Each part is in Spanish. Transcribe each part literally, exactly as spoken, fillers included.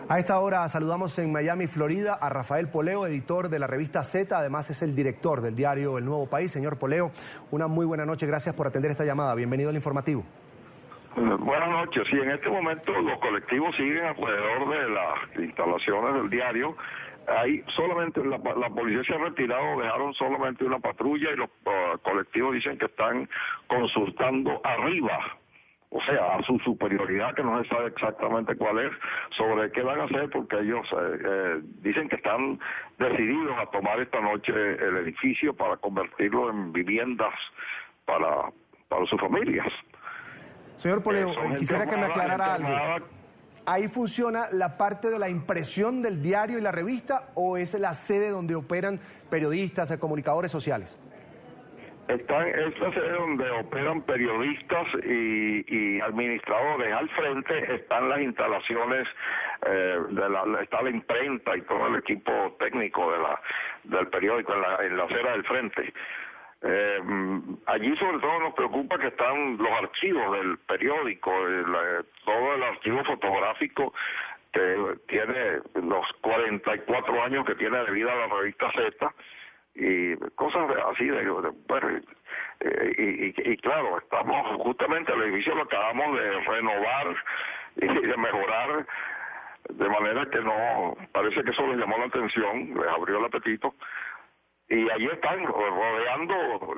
A esta hora saludamos en Miami, Florida, a Rafael Poleo, editor de la revista Z, además es el director del diario El Nuevo País. Señor Poleo, una muy buena noche, gracias por atender esta llamada. Bienvenido al informativo. Buenas noches. Sí, en este momento los colectivos siguen alrededor de las instalaciones del diario. Hay solamente, la, la policía se ha retirado, dejaron solamente una patrulla y los uh, colectivos dicen que están consultando arriba, o sea, a su superioridad, que no se sabe exactamente cuál es, sobre qué van a hacer, porque ellos eh, eh, dicen que están decididos a tomar esta noche el edificio para convertirlo en viviendas para, para sus familias. Señor Poleo, eh, quisiera que me aclarara algo. Armada. ¿Ahí funciona la parte de la impresión del diario y la revista o es la sede donde operan periodistas, comunicadores sociales? Está en esta sede donde operan periodistas y, y administradores. Al frente están las instalaciones, eh, de la, está la imprenta y todo el equipo técnico de la, del periódico en la, en la acera del frente. Eh, allí sobre todo nos preocupa que están los archivos del periódico, el, todo el archivo fotográfico que tiene los cuarenta y cuatro años que tiene de vida la revista Z y cosas así de, de bueno, eh, y, y, y claro, estamos justamente el edificio lo acabamos de renovar y de mejorar de manera que no, parece que eso les llamó la atención, les abrió el apetito. Y allí están rodeando,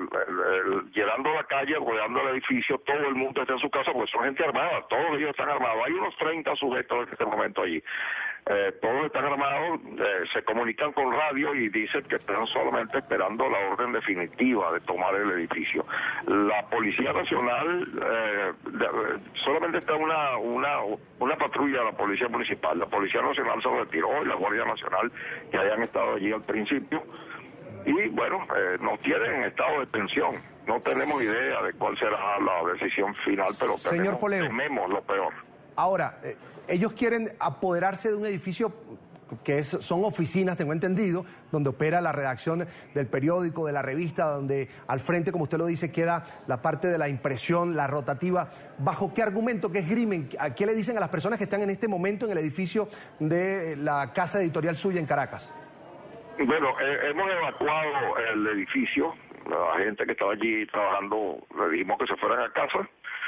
llenando la calle, rodeando el edificio, todo el mundo está en su casa porque son gente armada, todos ellos están armados. Hay unos treinta sujetos en este momento allí. Eh, todos están armados, eh, se comunican con radio y dicen que están solamente esperando la orden definitiva de tomar el edificio. La Policía Nacional, eh, solamente está una, una, una patrulla de la Policía Municipal. La Policía Nacional se retiró y la Guardia Nacional, que hayan estado allí al principio. Y bueno, eh, nos tienen en estado de tensión. No tenemos idea de cuál será la decisión final, pero Señor tenemos, Poleo, tememos lo peor. Ahora, eh, ellos quieren apoderarse de un edificio que es, son oficinas, tengo entendido, donde opera la redacción del periódico, de la revista, donde al frente, como usted lo dice, queda la parte de la impresión, la rotativa. ¿Bajo qué argumento, qué esgrimen? ¿A qué le dicen a las personas que están en este momento en el edificio de la casa editorial suya en Caracas? Bueno, eh, hemos evacuado el edificio, la gente que estaba allí trabajando le dijimos que se fueran a casa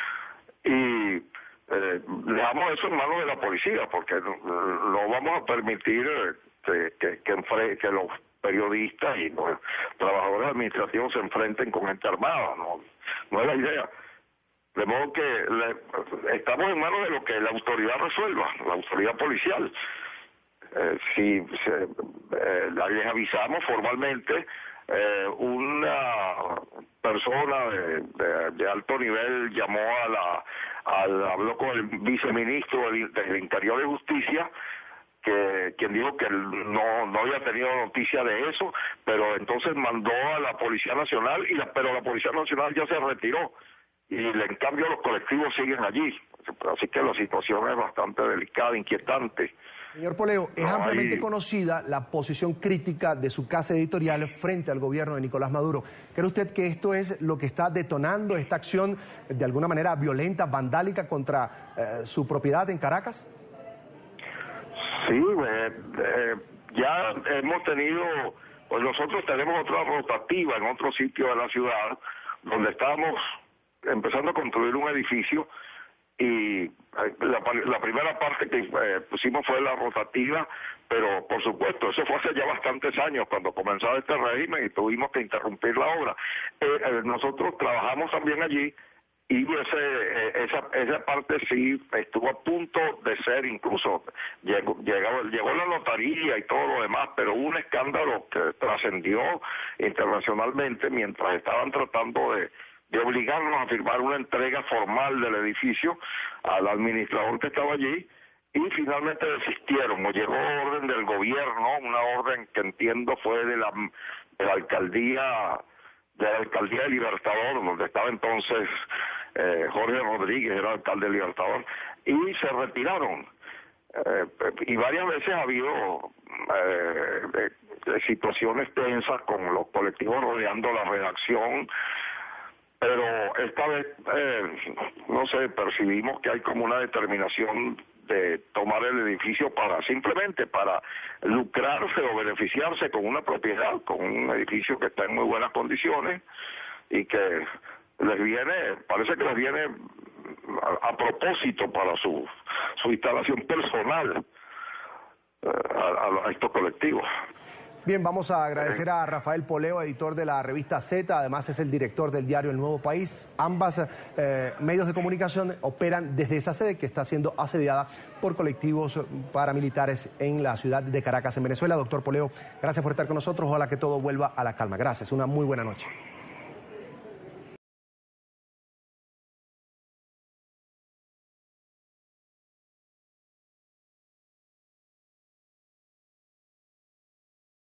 y eh, dejamos eso en manos de la policía porque no, no vamos a permitir que, que, que, enfre que los periodistas y los trabajadores administrativos se enfrenten con gente armada, no, no es la idea. De modo que le, estamos en manos de lo que la autoridad resuelva, la autoridad policial. Eh, si se, eh, les avisamos formalmente, eh, una persona de, de, de alto nivel llamó a la, al, habló con el viceministro del, del Interior y Justicia, que quien dijo que no, no había tenido noticia de eso, pero entonces mandó a la Policía Nacional, y la, pero la Policía Nacional ya se retiró, y en cambio los colectivos siguen allí. Así que la situación es bastante delicada, inquietante. Señor Poleo, es no, ampliamente hay... conocida la posición crítica de su casa editorial frente al gobierno de Nicolás Maduro. ¿Cree usted que esto es lo que está detonando esta acción de alguna manera violenta, vandálica contra eh, su propiedad en Caracas? Sí, eh, eh, ya hemos tenido, pues nosotros tenemos otra rotativa en otro sitio de la ciudad, donde estábamos empezando a construir un edificio. Y la, la primera parte que eh, pusimos fue la rotativa, pero por supuesto, eso fue hace ya bastantes años cuando comenzaba este régimen y tuvimos que interrumpir la obra. Eh, eh, nosotros trabajamos también allí y ese, eh, esa, esa parte sí estuvo a punto de ser, incluso llegó, llegó, llegó la notaría y todo lo demás, pero hubo un escándalo que trascendió internacionalmente mientras estaban tratando de de obligarnos a firmar una entrega formal del edificio al administrador que estaba allí, y finalmente desistieron, o llegó orden del gobierno, una orden que entiendo fue de la, de la alcaldía de la alcaldía de Libertador, donde estaba entonces eh, Jorge Rodríguez, era alcalde de Libertador, y se retiraron. Eh, y varias veces ha habido eh, eh, situaciones tensas con los colectivos rodeando la redacción, pero esta vez, eh, no sé, percibimos que hay como una determinación de tomar el edificio para simplemente para lucrarse o beneficiarse con una propiedad, con un edificio que está en muy buenas condiciones y que les viene, parece que les viene a, a propósito para su, su instalación personal eh, a, a estos colectivos. Bien, vamos a agradecer a Rafael Poleo, editor de la revista Z, además es el director del diario El Nuevo País. Ambas eh, medios de comunicación operan desde esa sede que está siendo asediada por colectivos paramilitares en la ciudad de Caracas, en Venezuela. Doctor Poleo, gracias por estar con nosotros. Ojalá que todo vuelva a la calma. Gracias, una muy buena noche.